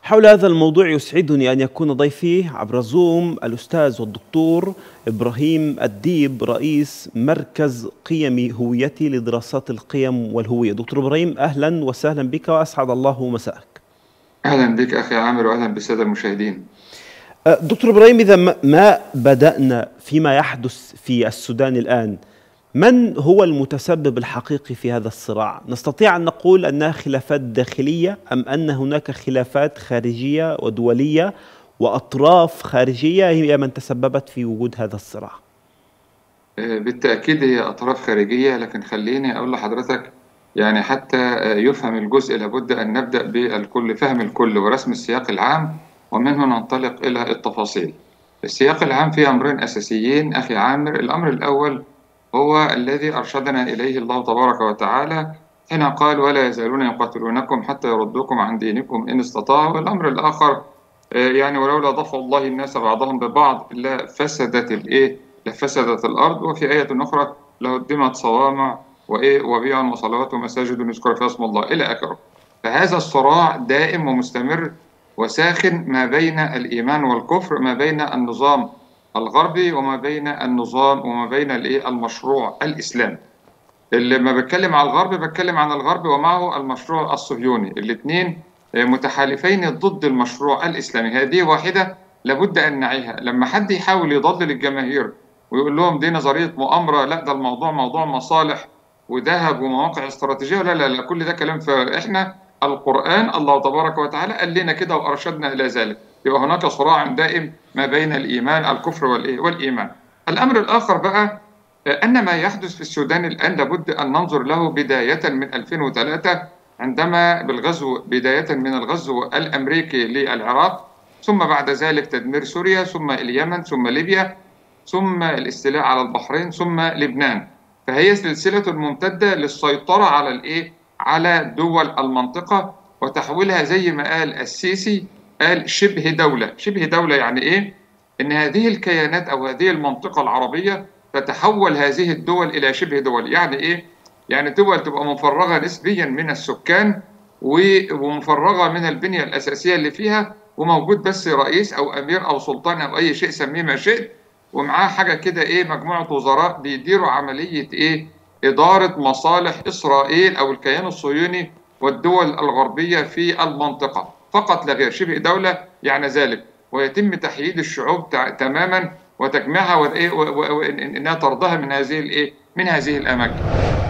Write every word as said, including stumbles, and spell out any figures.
حول هذا الموضوع يسعدني أن يكون ضيفي عبر زوم الأستاذ والدكتور إبراهيم الديب، رئيس مركز قيمي هويتي لدراسات القيم والهوية. دكتور إبراهيم، أهلا وسهلا بك وأسعد الله مساءك. أهلا بك أخي عامر، وأهلا بالسادة المشاهدين. دكتور إبراهيم، إذا ما بدأنا فيما يحدث في السودان الآن، من هو المتسبب الحقيقي في هذا الصراع؟ نستطيع أن نقول أنها خلافات داخلية أم أن هناك خلافات خارجية ودولية وأطراف خارجية هي من تسببت في وجود هذا الصراع؟ بالتأكيد هي أطراف خارجية، لكن خليني أقول لحضرتك يعني حتى يفهم الجزء لابد أن نبدأ بالكل، فهم الكل ورسم السياق العام، ومن هنا ننطلق إلى التفاصيل. السياق العام فيه أمرين أساسيين أخي عامر. الأمر الأول هو الذي أرشدنا إليه الله تبارك وتعالى حين قال: ولا يزالون يقاتلونكم حتى يردوكم عن دينكم إن استطاعوا. والأمر الآخر يعني ولولا دفع الله الناس بعضهم ببعض لفسدت الإيه؟ لفسدت الأرض. وفي آية أخرى: لهدمت صوامع وإيه وبيع وصلوات ومساجد يذكر فيها اسم الله إلى آخره. فهذا الصراع دائم ومستمر وساخن ما بين الإيمان والكفر، ما بين النظام الغربي وما بين النظام وما بين الايه المشروع الاسلامي. اللي ما بتكلم على الغرب بتكلم عن الغرب ومعه المشروع الصهيوني، الاثنين متحالفين ضد المشروع الاسلامي. هذه واحده لابد ان نعيها. لما حد يحاول يضلل الجماهير ويقول لهم دي نظريه مؤامره، لا ده الموضوع موضوع مصالح وذهب ومواقع استراتيجيه، لا لا لا كل ده كلام فارغ. احنا القرآن الله تبارك وتعالى قال لنا كده وارشدنا الى ذلك. يبقى هناك صراع دائم ما بين الإيمان الكفر والإيمان. الأمر الآخر بقى أن ما يحدث في السودان الآن لابد أن ننظر له بداية من ألفين وثلاثة، عندما بالغزو بداية من الغزو الأمريكي للعراق، ثم بعد ذلك تدمير سوريا، ثم اليمن، ثم ليبيا، ثم الاستيلاء على البحرين، ثم لبنان. فهي سلسلة ممتدة للسيطرة على الإيه؟ على دول المنطقة وتحويلها زي ما قال السيسي، قال شبه دولة. شبه دولة يعني إيه؟ إن هذه الكيانات أو هذه المنطقة العربية تتحول هذه الدول إلى شبه دول. يعني إيه؟ يعني دول تبقى مفرغة نسبيا من السكان ومفرغة من البنية الأساسية اللي فيها، وموجود بس رئيس أو أمير أو سلطان أو أي شيء سميه ما شئت، ومعاه حاجة كده إيه مجموعة وزراء بيديروا عملية إيه؟ إدارة مصالح إسرائيل أو الكيان الصهيوني والدول الغربية في المنطقة فقط لا غير. شبه دولة يعني ذلك، ويتم تحييد الشعوب تماما وتجميعها وانها ترضها من هذه الايه من هذه الاماكن.